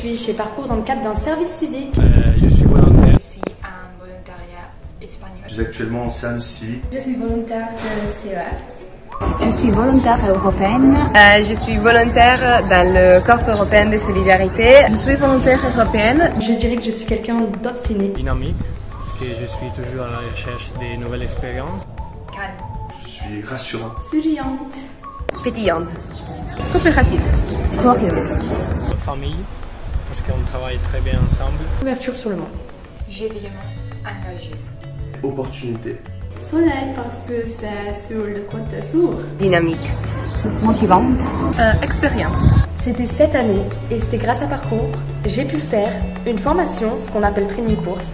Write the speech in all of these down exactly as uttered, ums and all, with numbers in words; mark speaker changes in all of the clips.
Speaker 1: suis chez Parcours dans le cadre d'un service civique.
Speaker 2: Euh, je suis volontaire.
Speaker 3: Je suis un volontariat espagnol.
Speaker 4: Je suis actuellement en service civique.
Speaker 5: Je suis volontaire de C E S.
Speaker 6: Je suis volontaire européenne.
Speaker 7: Euh, je suis volontaire dans le Corps européen de solidarité.
Speaker 8: Je suis volontaire européenne.
Speaker 1: Je dirais que je suis quelqu'un d'obstiné.
Speaker 2: Dynamique, parce que je suis toujours à la recherche de nouvelles expériences.
Speaker 3: Calme.
Speaker 4: Je suis rassurante.
Speaker 5: Souriante.
Speaker 7: Pétillante.
Speaker 8: Coopérative.
Speaker 6: Curieuse.
Speaker 2: Famille, parce qu'on travaille très bien ensemble.
Speaker 1: Ouverture sur le monde.
Speaker 3: Généralement engagé.
Speaker 4: Opportunité.
Speaker 5: Soleil parce que c'est sur le Côte d'Azur.
Speaker 7: Dynamique.
Speaker 6: Motivante.
Speaker 8: Euh, expérience.
Speaker 1: C'était cette année et c'était grâce à Parcours, j'ai pu faire une formation, ce qu'on appelle training course,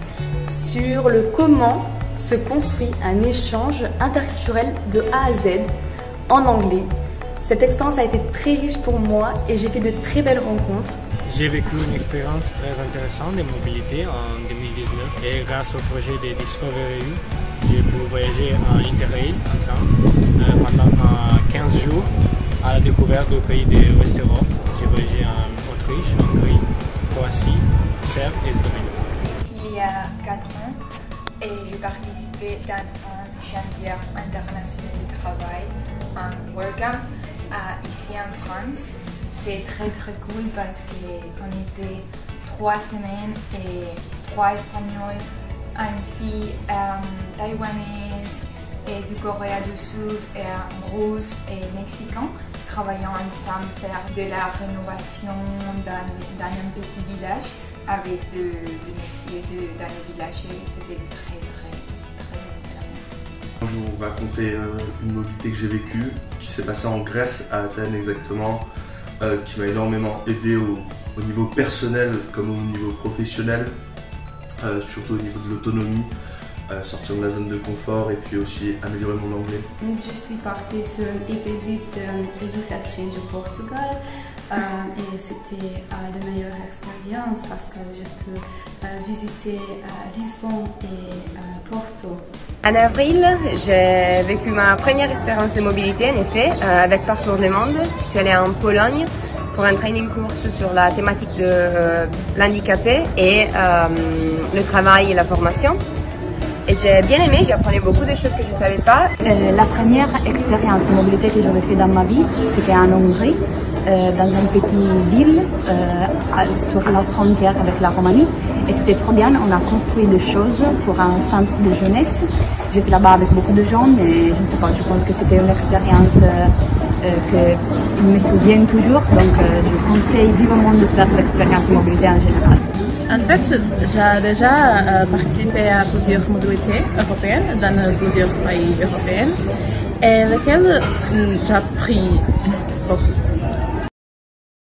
Speaker 1: sur le comment se construit un échange interculturel de A à Z en anglais. Cette expérience a été très riche pour moi et j'ai fait de très belles rencontres.
Speaker 2: J'ai vécu une expérience très intéressante de mobilité en deux mille dix-neuf et grâce au projet de Discovery E U, j'ai pu voyager en Interrail en train euh, pendant euh, quinze jours à la découverte du pays de l'Ouest Europe. J'ai voyagé en Autriche, Hongrie, Croatie, Serbie et Slovénie.
Speaker 3: Il y a quatre ans, et j'ai participé dans un chantier international de travail, un WordCamp, ici en France. C'est très très cool parce qu'on était trois semaines et trois Espagnols, une fille euh, taïwanaise et du Corée du Sud et un russe et mexicain travaillant ensemble faire de la rénovation dans, dans un petit village avec des de messieurs de, dans le village et c'était très très très expérience.
Speaker 4: Je vais vous raconter euh, une mobilité que j'ai vécue qui s'est passée en Grèce à Athènes exactement. Euh, qui m'a énormément aidé au, au niveau personnel comme au niveau professionnel, euh, surtout au niveau de l'autonomie, euh, sortir de la zone de confort et puis aussi améliorer mon anglais.
Speaker 5: Je suis partie sur un E P V de Youth Exchange au Portugal euh, et c'était euh, la meilleure expérience parce que je peux euh, visiter euh, Lisbonne et euh, Porto.
Speaker 7: En avril, j'ai vécu ma première expérience de mobilité, en effet, euh, avec Parcours le Monde. Je suis allée en Pologne pour un training course sur la thématique de euh, l'handicapé et euh, le travail et la formation. Et j'ai bien aimé, j'apprenais beaucoup de choses que je ne savais pas.
Speaker 6: Euh, la première expérience de mobilité que j'avais fait dans ma vie, c'était en Hongrie, euh, dans une petite ville euh, sur la frontière avec la Roumanie. Et c'était trop bien, on a construit des choses pour un centre de jeunesse. J'étais là-bas avec beaucoup de gens, mais je ne sais pas, je pense que c'était une expérience euh, euh, que me souvient toujours. Donc euh, je conseille vivement de faire l'expérience de mobilité en général.
Speaker 8: En fait, j'ai déjà euh, participé à plusieurs mobilités européennes dans plusieurs pays européens et lesquelles j'ai appris beaucoup.